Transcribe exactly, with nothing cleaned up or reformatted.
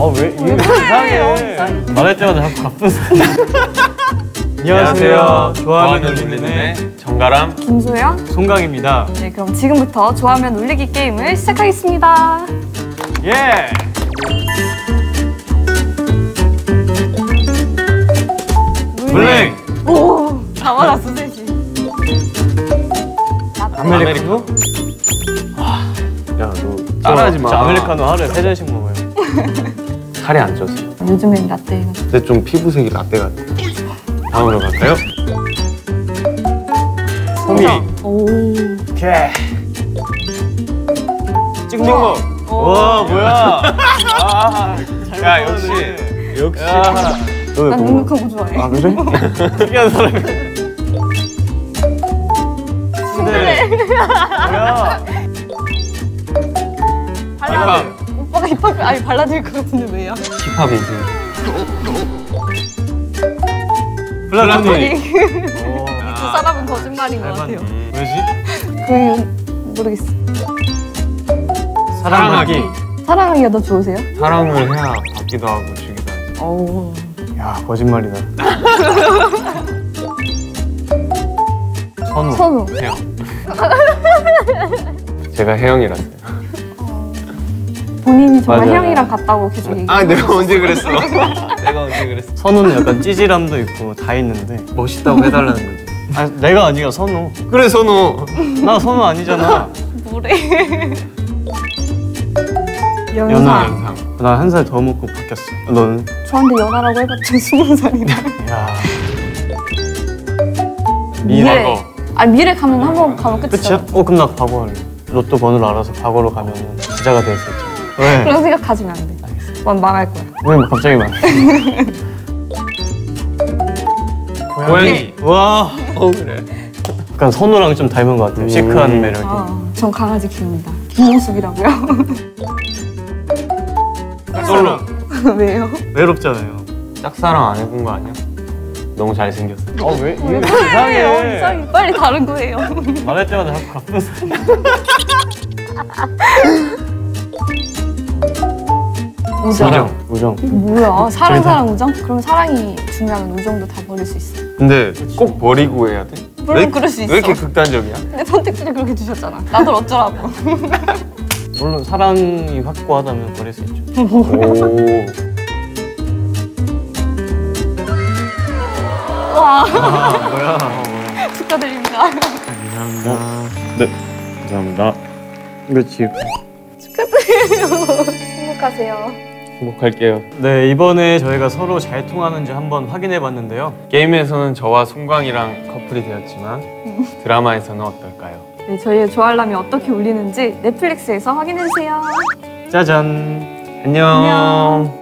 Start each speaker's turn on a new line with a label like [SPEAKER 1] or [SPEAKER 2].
[SPEAKER 1] 어, 왜? 이게 이상해. 말할 때마다 자꾸 가쁜 안녕하세요. 좋아하면 울리는의 정가람,
[SPEAKER 2] 김소연,
[SPEAKER 1] 송강입니다.
[SPEAKER 2] 네, 그럼 지금부터 좋아하면 울리기 게임을 시작하겠습니다.
[SPEAKER 1] 예! 블랙!
[SPEAKER 2] 오! 다 맞았어, 셋이.
[SPEAKER 1] 아메리카노? 아, 야, 너 따라하지 마. 아메리카노 하루에 세 잔씩 먹어요. 살이 안 쪘어요.
[SPEAKER 2] 요즘엔 라떼.
[SPEAKER 3] 근데 좀 피부색이 라떼 같아. 다음으로 갈까요?
[SPEAKER 1] 소미.
[SPEAKER 2] 오.
[SPEAKER 1] 오케이. 찍먹. 와, 뭐야? 아,
[SPEAKER 3] 야, 역시. 역시.
[SPEAKER 2] 난 눅눅한 거 좋아해.
[SPEAKER 1] 아, 그래? 특이한 사람이야.
[SPEAKER 2] 그래.
[SPEAKER 1] 뭐야?
[SPEAKER 2] 발라. 오빠가 힙합 아니 발라드릴 것 같은데 왜요?
[SPEAKER 3] 힙합 인생.
[SPEAKER 1] 플라토닉.
[SPEAKER 2] 그 사람은 거짓말인 것 같아요.
[SPEAKER 1] 왜지?
[SPEAKER 2] 그 모르겠어.
[SPEAKER 1] 사랑하기.
[SPEAKER 2] 사랑하기가 더 좋으세요?
[SPEAKER 3] 사랑을 해야 받기도 하고 주기도 하지.
[SPEAKER 2] 오.
[SPEAKER 1] 야, 거짓말이다. 선우.
[SPEAKER 2] 선우.
[SPEAKER 3] 혜영. 제가 혜영이라서요.
[SPEAKER 2] 본인이 정말
[SPEAKER 1] 맞아요.
[SPEAKER 2] 혜영이랑 같다고 계속 얘기해.
[SPEAKER 3] 아, 내가 언제 그랬어? 내가 언제 그랬어?
[SPEAKER 1] 선우는 약간 찌질함도 있고 다 있는데.
[SPEAKER 3] 멋있다고 해달라는 거지.
[SPEAKER 1] 아, 내가 아니야, 선우.
[SPEAKER 3] 그래, 선우.
[SPEAKER 1] 나 선우 아니잖아.
[SPEAKER 2] 뭐래? 연상.
[SPEAKER 1] 연하.
[SPEAKER 3] 영상.
[SPEAKER 1] 나 한 살 더 먹고 바뀌었어. 너는?
[SPEAKER 2] 저한테 연하라고 해봤자 스무 살이라.
[SPEAKER 1] 야.
[SPEAKER 2] 미래.
[SPEAKER 3] 과거.
[SPEAKER 2] 아 미래 가면 한 번 가면 끝이잖아.
[SPEAKER 1] 끝이야? 어, 그럼 나 과거 할래. 로또 번호를 알아서 과거로 가면 기자가 될 수 있잖아. 왜?
[SPEAKER 2] 그런 생각 가지면 안 돼.
[SPEAKER 1] 알겠어.
[SPEAKER 2] 넌 망할 거야.
[SPEAKER 1] 왜 갑자기 말?
[SPEAKER 3] 고양이.
[SPEAKER 1] 와.
[SPEAKER 3] 어, 그래.
[SPEAKER 1] 약간 선우랑 좀 닮은 것 같아요. 시크한 매력이.
[SPEAKER 2] 아, 전 강아지 키웁니다. 김용숙이라고요.
[SPEAKER 1] 솔로.
[SPEAKER 2] 왜요?
[SPEAKER 1] 외롭잖아요.
[SPEAKER 3] 짝사랑 안 해본 거 아니야? 너무 잘생겼어.
[SPEAKER 1] 어, 왜? 이게
[SPEAKER 2] 왜
[SPEAKER 1] 이상해.
[SPEAKER 2] 이상해. 빨리 다른 거예요.
[SPEAKER 1] 말할 때마다 자꾸 가쁜
[SPEAKER 2] 우정.
[SPEAKER 1] 우정.
[SPEAKER 2] 뭐야? 사랑 사랑 우정? 그럼 사랑이 중요하면 우정도 다 버릴 수 있어.
[SPEAKER 3] 근데 꼭 버리고 해야 돼?
[SPEAKER 2] 물론
[SPEAKER 3] 왜,
[SPEAKER 2] 그럴 수 있어.
[SPEAKER 3] 왜 이렇게 극단적이야?
[SPEAKER 2] 근데 선택지를 그렇게 주셨잖아. 나도 어쩌라고.
[SPEAKER 1] 물론 사랑이 확고하다면 버릴 수 있죠.
[SPEAKER 3] 오.
[SPEAKER 2] 와.
[SPEAKER 1] 아, 뭐야.
[SPEAKER 2] 축하드립니다.
[SPEAKER 1] 감사합니다. 네, 감사합니다. 그렇지.
[SPEAKER 2] 축하드려요. 행복하세요.
[SPEAKER 3] 행복할게요.
[SPEAKER 1] 네, 이번에 저희가 서로 잘 통하는지 한번 확인해 봤는데요.
[SPEAKER 3] 게임에서는 저와 송광이랑 커플이 되었지만 드라마에서는 어떨까요?
[SPEAKER 2] 네, 저희의 좋아하려면 어떻게 울리는지 넷플릭스에서 확인해주세요.
[SPEAKER 1] 짜잔.
[SPEAKER 3] 안녕.
[SPEAKER 2] 안녕.